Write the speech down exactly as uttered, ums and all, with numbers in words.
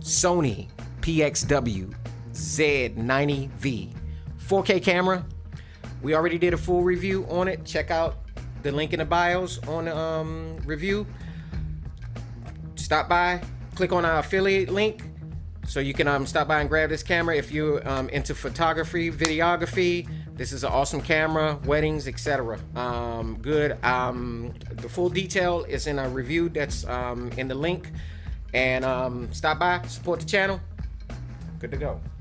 Sony P X W Z ninety V four K camera. We already did a full review on it. Check out the link in the bios on the um, review. Stop by, click on our affiliate link so you can um, stop by and grab this camera if you're um, into photography, videography. This is an awesome camera, weddings, et cetera. Um, good. Um, the full detail is in a review that's um, in the link. And um, stop by, support the channel. Good to go.